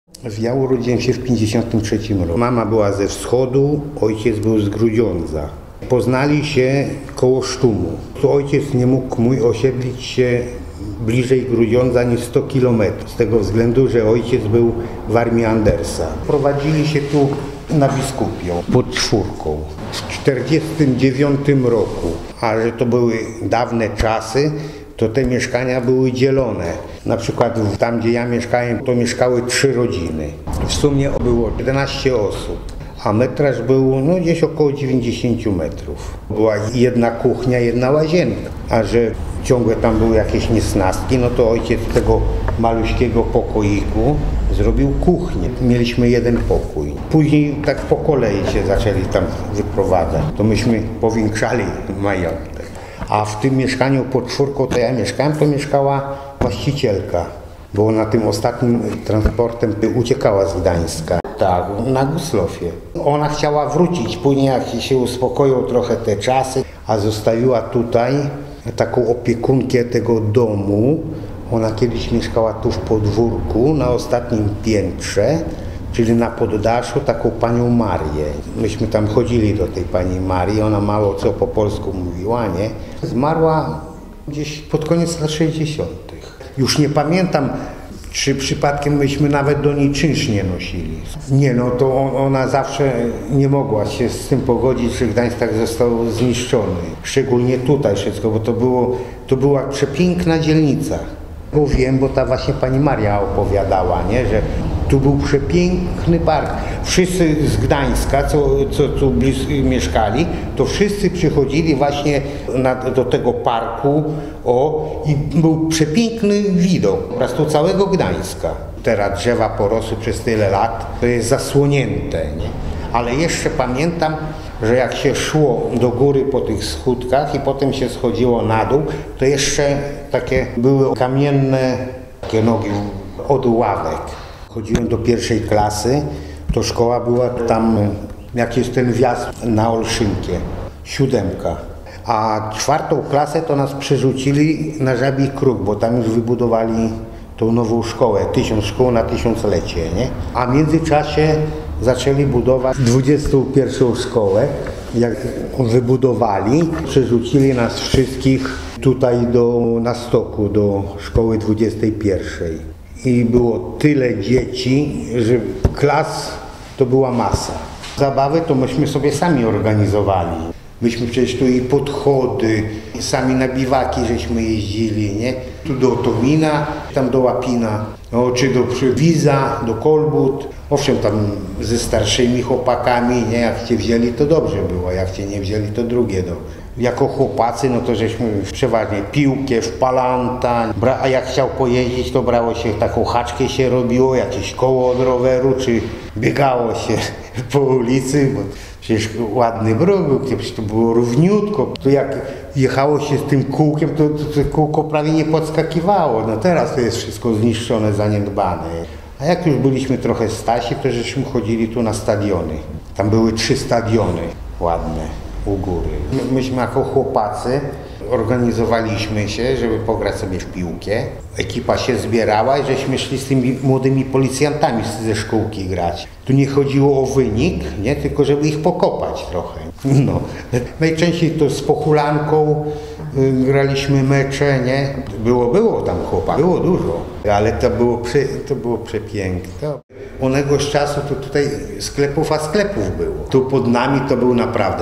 Ja urodziłem się w 1953 roku. Mama była ze wschodu, ojciec był z Grudziądza. Poznali się koło Sztumu. Ojciec nie mógł mój osiedlić się bliżej Grudziądza niż 100 km. Z tego względu, że ojciec był w armii Andersa. Prowadzili się tu na Biskupią pod Czwórką w 1949 roku. A że to były dawne czasy, to te mieszkania były dzielone. Na przykład tam, gdzie ja mieszkałem, to mieszkały 3 rodziny. W sumie było 11 osób, a metraż był gdzieś około 90 metrów. Była jedna kuchnia, jedna łazienka, a że ciągle tam były jakieś niesnastki, no to ojciec tego maluśkiego pokoiku zrobił kuchnię. Mieliśmy jeden pokój. Później tak po kolei się zaczęli tam wyprowadzać. To myśmy powiększali majątek. A w tym mieszkaniu pod Czwórką, to ja mieszkałem, to mieszkała właścicielka, bo na tym ostatnim transportem uciekała z Gdańska. Tak, na Gusłofie. Ona chciała wrócić, później jak się uspokoją trochę te czasy, a zostawiła tutaj taką opiekunkę tego domu. Ona kiedyś mieszkała tu w podwórku, na ostatnim piętrze, czyli na poddaszu, taką panią Marię. Myśmy tam chodzili do tej pani Marii, ona mało co po polsku mówiła, nie? Zmarła gdzieś pod koniec lat 60. Już nie pamiętam, czy przypadkiem myśmy nawet do niej czynsz nie nosili. Nie, no to ona zawsze nie mogła się z tym pogodzić, że Gdańsk tak został zniszczony. Szczególnie tutaj wszystko, bo to była przepiękna dzielnica. Bo wiem, bo ta właśnie pani Maria opowiadała, nie, że tu był przepiękny park. Wszyscy z Gdańska, co tu mieszkali, to wszyscy przychodzili właśnie do tego parku i był przepiękny widok po prostu całego Gdańska. Teraz drzewa porosły przez tyle lat, to jest zasłonięte, nie? Ale jeszcze pamiętam, że jak się szło do góry po tych schódkach i potem się schodziło na dół, to jeszcze takie były kamienne takie nogi od ławek. Chodziłem do 1. klasy, to szkoła była tam, jak jest ten wjazd na Olszynkie, 7. A 4. klasę to nas przerzucili na Żabi Kruk, bo tam już wybudowali tą nową szkołę, 1000 szkół na 1000-lecie, nie? A w międzyczasie zaczęli budować 21. szkołę. Jak wybudowali, przerzucili nas wszystkich tutaj na Stoku, do szkoły 21. I było tyle dzieci, że klas to była masa. Zabawy to myśmy sobie sami organizowali. Myśmy przecież tu i podchody, i sami na biwaki żeśmy jeździli, nie? Tu do Tomina, tam do Łapina, czy do Przywidza, do Kolbut. Owszem, tam ze starszymi chłopakami, nie? Jak cię wzięli, to dobrze było, jak cię nie wzięli, to drugie. Jako chłopacy, no to żeśmy przeważnie piłkę, wpalanta, a jak chciał pojeździć, to brało się taką haczkę się robiło, jakieś koło od roweru, czy biegało się po ulicy, bo przecież ładny bruk był, przecież to było równiutko. To jak jechało się z tym kółkiem, to kółko prawie nie podskakiwało. No teraz to jest wszystko zniszczone, zaniedbane. A jak już byliśmy trochę starsi, to żeśmy chodzili tu na stadiony. Tam były 3 stadiony ładne u góry. Myśmy jako chłopacy organizowaliśmy się, żeby pograć sobie w piłkę. Ekipa się zbierała i żeśmy szli z tymi młodymi policjantami ze szkółki grać. Tu nie chodziło o wynik, nie? Tylko żeby ich pokopać trochę. No. Najczęściej to z pochulanką graliśmy mecze, nie? Było tam chłopaków, było dużo, ale to było przepiękne. Onegoż czasu to tutaj sklepów było. Tu pod nami to był naprawdę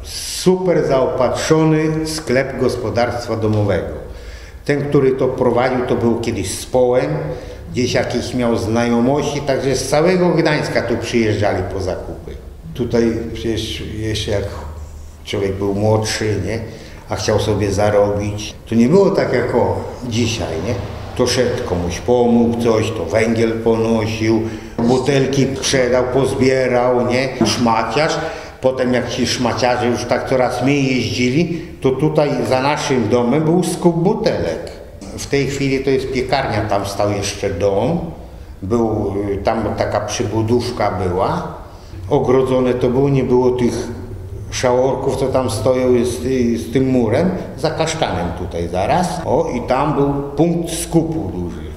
super zaopatrzony sklep gospodarstwa domowego. Ten, który to prowadził, to był kiedyś z Połem, gdzieś jakieś miał znajomości, także z całego Gdańska tu przyjeżdżali po zakupy. Tutaj przecież jeszcze jak człowiek był młodszy, nie? A chciał sobie zarobić, to nie było tak jak dzisiaj, nie? To szedł komuś pomógł coś, to węgiel ponosił, butelki sprzedał, pozbierał, nie? Szmaciarz. Potem jak ci szmaciarze już tak coraz mniej jeździli, to tutaj za naszym domem był skup butelek. W tej chwili to jest piekarnia, tam stał jeszcze dom, tam taka przybudówka była, ogrodzone to było, nie było tych szaworków, co tam stoją z tym murem, za kasztanem tutaj zaraz. I tam był punkt skupu duży.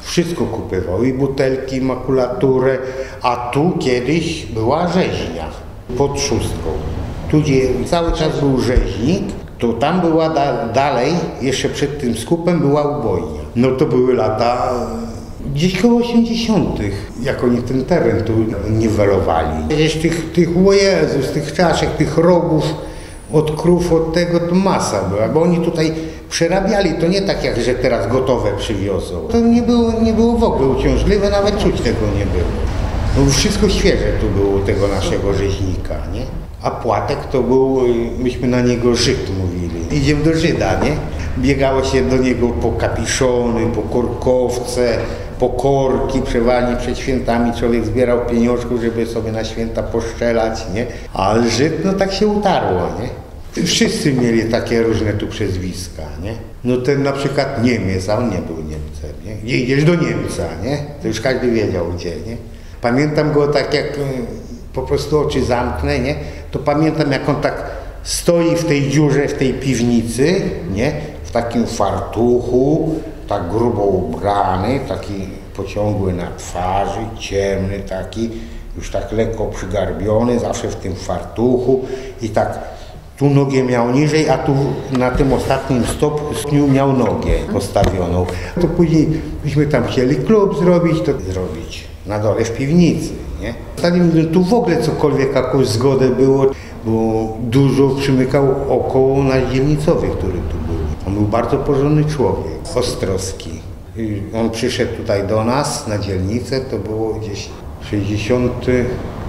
Wszystko kupywał, i butelki, i makulaturę, a tu kiedyś była rzeźnia pod Szóstką. Tu gdzie cały czas był rzeźnik, to tam była dalej, jeszcze przed tym skupem była ubojnia. No to były lata gdzieś koło 80., jak oni ten teren tu niwelowali. Gdzieś tych o Jezus, tych czaszek, tych rogów, od krów, od tego to masa była, bo oni tutaj przerabiali, to nie tak jak, że teraz gotowe przywiozą. To nie było w ogóle uciążliwe, nawet czuć tego nie było. No wszystko świeże tu było tego naszego rzeźnika, nie? A płatek to był, myśmy na niego Żyd mówili. Idziemy do Żyda, nie? Biegało się do niego po kapiszony, po korkowce, po korki, przeważnie przed świętami człowiek zbierał pieniążków, żeby sobie na święta poszczelać, nie? Ale Żyd, no tak się utarło, nie? Wszyscy mieli takie różne tu przezwiska, nie? No ten na przykład Niemiec, a on nie był Niemcem, nie? Gdzie idziesz do Niemca, nie? To już każdy wiedział gdzie, nie? Pamiętam go tak jak po prostu oczy zamknę, nie? To pamiętam jak on tak stoi w tej dziurze, w tej piwnicy, nie? W takim fartuchu, tak grubo ubrany, taki pociągły na twarzy, ciemny taki, już tak lekko przygarbiony, zawsze w tym fartuchu i tak tu nogę miał niżej, a tu na tym ostatnim stopniu miał nogę postawioną. To później myśmy tam chcieli klub zrobić, to zrobić na dole w piwnicy, nie? Tu w ogóle cokolwiek, jakąś zgodę było, bo dużo przymykał około nasz dzielnicowy, który tu był. On był bardzo porządny człowiek, Ostrowski. I on przyszedł tutaj do nas na dzielnicę, to było gdzieś 67,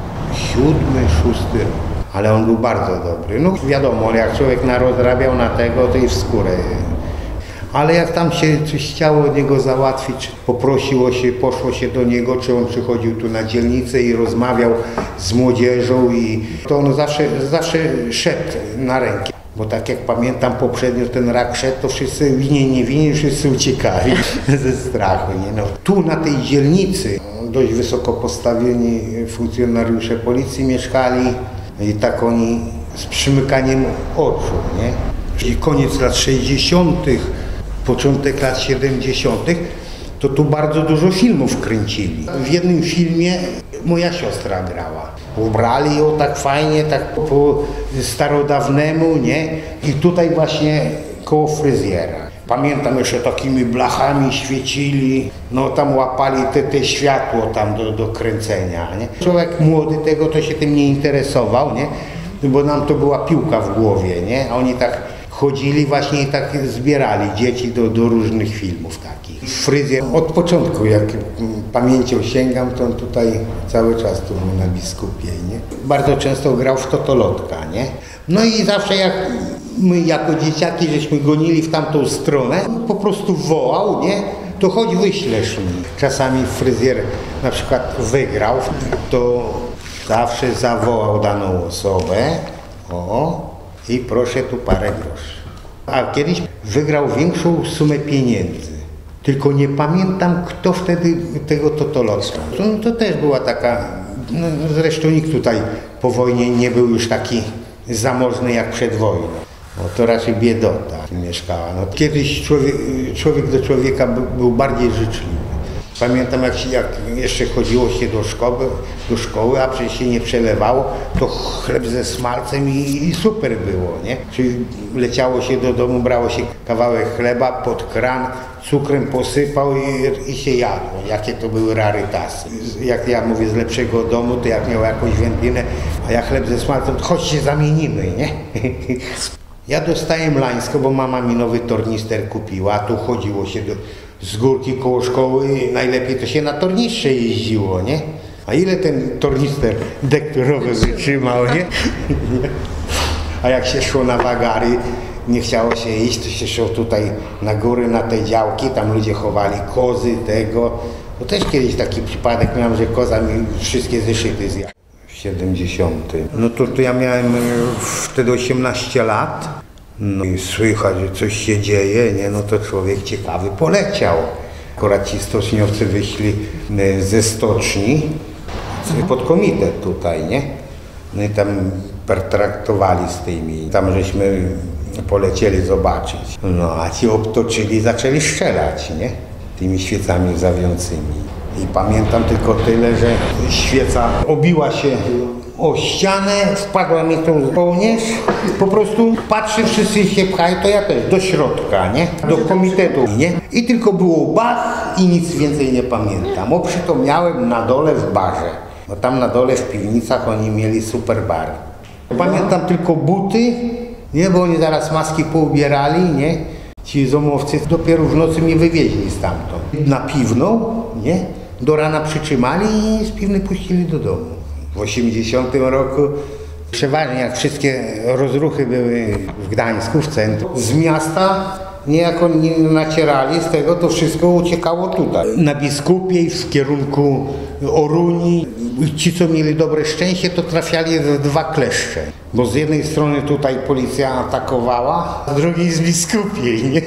6 rok. Ale on był bardzo dobry. No wiadomo, jak człowiek narozrabiał na tego, to i w skórę. Ale jak tam się coś chciało od niego załatwić, poszło się do niego, czy on przychodził tu na dzielnicę i rozmawiał z młodzieżą i to on zawsze szedł na rękę. Bo tak jak pamiętam poprzednio ten rak szedł, to wszyscy winni, nie winni, wszyscy uciekali ze strachu. Nie? No, tu na tej dzielnicy dość wysoko postawieni funkcjonariusze policji mieszkali i tak oni z przymykaniem oczu, nie? I koniec lat 60., początek lat 70., to tu bardzo dużo filmów kręcili. W jednym filmie moja siostra grała. Ubrali ją tak fajnie, tak po starodawnemu, nie? I tutaj właśnie koło fryzjera. Pamiętam, jeszcze takimi blachami świecili, no tam łapali te światło tam do kręcenia, nie? Człowiek młody tego to się tym nie interesował, nie? Bo nam to była piłka w głowie, nie? A oni tak chodzili właśnie i tak zbierali dzieci do różnych filmów takich. Fryzjer od początku, jak pamięcią sięgam, to on tutaj cały czas tu był na Biskupie, nie? Bardzo często grał w totolotka, nie? No i zawsze jak my jako dzieciaki żeśmy gonili w tamtą stronę, po prostu wołał, nie? To chodź wyślesz mi. Czasami fryzjer na przykład wygrał, to zawsze zawołał daną osobę, i proszę tu parę groszy. A kiedyś wygrał większą sumę pieniędzy. Tylko nie pamiętam, kto wtedy tego totolotka. To też była taka, no zresztą nikt tutaj po wojnie nie był już taki zamożny jak przed wojną. No to raczej biedota mieszkała. No, kiedyś człowiek do człowieka był bardziej życzliwy. Pamiętam jak jeszcze chodziło się do szkoły, a przecież się nie przelewało, to chleb ze smalcem i super było, nie? Czyli leciało się do domu, brało się kawałek chleba pod kran, cukrem posypał i się jadło. Jakie to były rarytasy. Jak ja mówię z lepszego domu, to jak miał jakąś wędlinę, a ja chleb ze smalcem, to chodź się zamienimy, nie? Ja dostałem lańsko, bo mama mi nowy tornister kupiła, a tu chodziło się z górki koło szkoły, najlepiej to się na tornistrze jeździło, nie? A ile ten tornister dekturowy wytrzymał, nie? A jak się szło na wagary, nie chciało się iść, to się szło tutaj na góry, na te działki, tam ludzie chowali kozy, tego. To też kiedyś taki przypadek miałem, że koza mi wszystkie zeszyty zjadła. W 70. No to ja miałem wtedy 18 lat. No i słychać, że coś się dzieje, nie? No to człowiek ciekawy poleciał. Akurat ci stoczniowcy wyszli ze stoczni pod komitet tutaj, nie? No i tam pertraktowali z tymi, tam żeśmy polecieli zobaczyć. No a ci obtoczyli, zaczęli strzelać, nie? tymi świecami łzawiącymi. I pamiętam tylko tyle, że świeca obiła się o ścianę, wpadła mi tą żołnierz, po prostu patrzy, wszyscy się pchają, to ja też, do środka, nie? Do komitetu, nie? I tylko było bach i nic więcej nie pamiętam. Oprzytomniałem na dole w barze, bo tam na dole w piwnicach oni mieli super bar. Pamiętam tylko buty, nie? Bo oni zaraz maski poubierali, nie? Ci zomowcy dopiero w nocy mnie wywieźli stamtąd. Na Piwną, nie? Do rana przytrzymali i z Piwnej puścili do domu. W 80 roku przeważnie jak wszystkie rozruchy były w Gdańsku, w centrum, z miasta niejako nie nacierali z tego, to wszystko uciekało tutaj. Na Biskupiej w kierunku Oruni. Ci, co mieli dobre szczęście, to trafiali w dwa kleszcze. Bo z jednej strony tutaj policja atakowała, a z drugiej z Biskupiej, nie?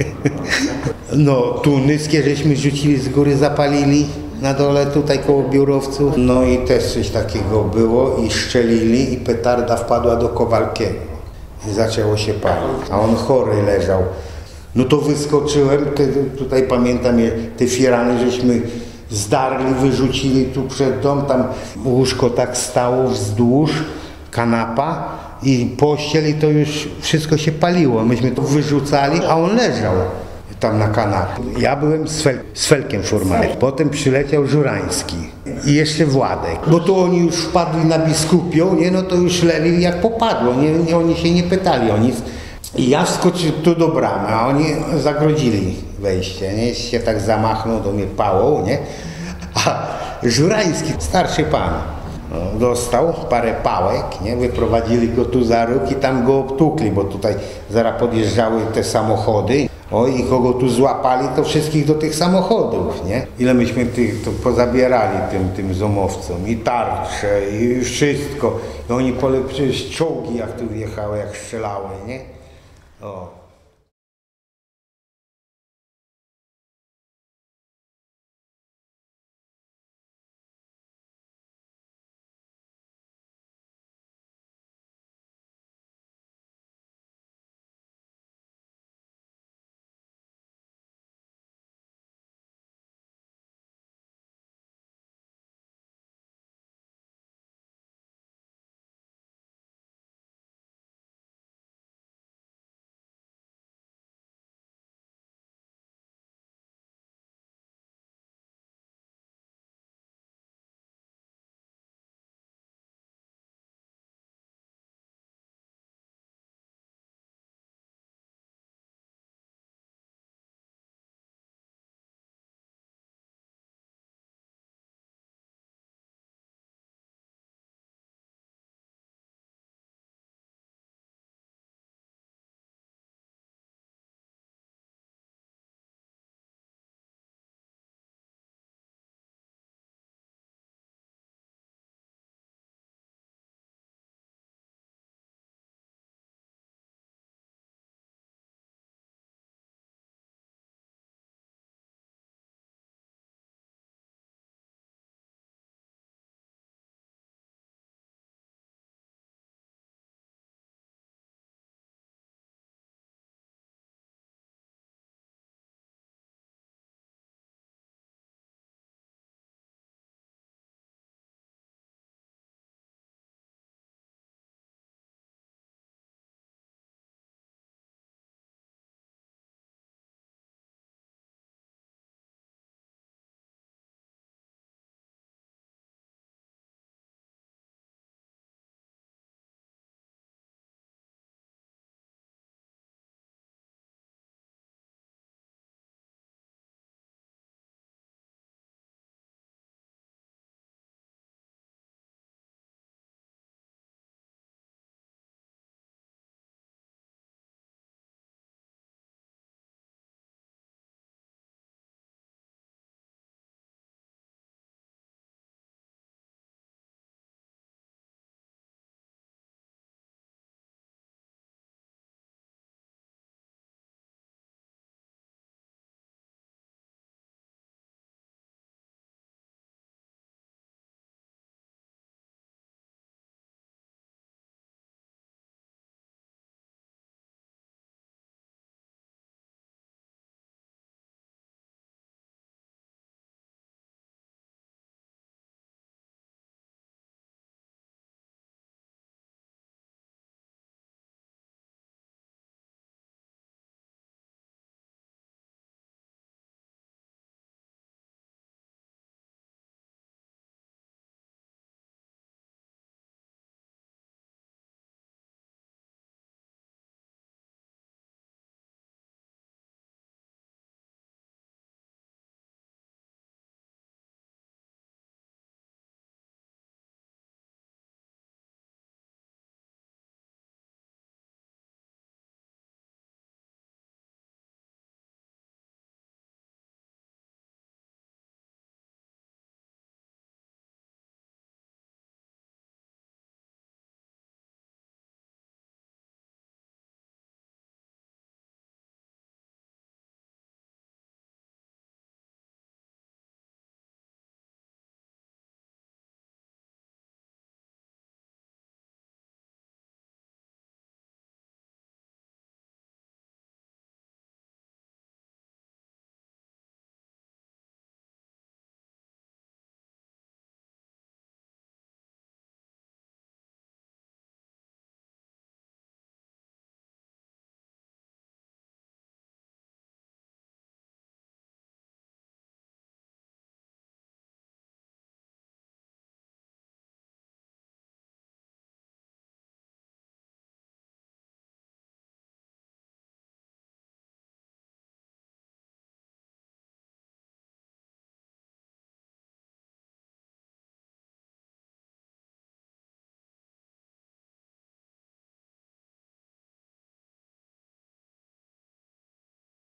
No, tu Nyskie żeśmy rzucili z góry, zapalili. Na dole tutaj koło biurowców. No i też coś takiego było i strzelili i petarda wpadła do Kowalskiego. I zaczęło się palić. A on chory leżał. No to wyskoczyłem, tutaj pamiętam te firany, żeśmy zdarli, wyrzucili tu przed dom, tam łóżko tak stało wzdłuż, kanapa i pościel i to już wszystko się paliło. Myśmy to wyrzucali, a on leżał tam na kanapie. Ja byłem z Felkiem Furmanem. Potem przyleciał Żurański i jeszcze Władek. Bo tu oni już wpadli na Biskupią, nie? No to już leli jak popadło, nie, oni się nie pytali o nic. I ja wskoczyłem tu do bramy, a oni zagrodzili wejście, nie? Się tak zamachnął do mnie pałą, nie? A Żurański, starszy pan, no, dostał parę pałek, nie? Wyprowadzili go tu za róg i tam go obtukli, bo tutaj zaraz podjeżdżały te samochody. I kogo tu złapali, to wszystkich do tych samochodów, nie? Ile myśmy to pozabierali tym zomowcom, i tarcze, i wszystko. I oni przecież czołgi jak tu wjechały, jak strzelały, nie? O.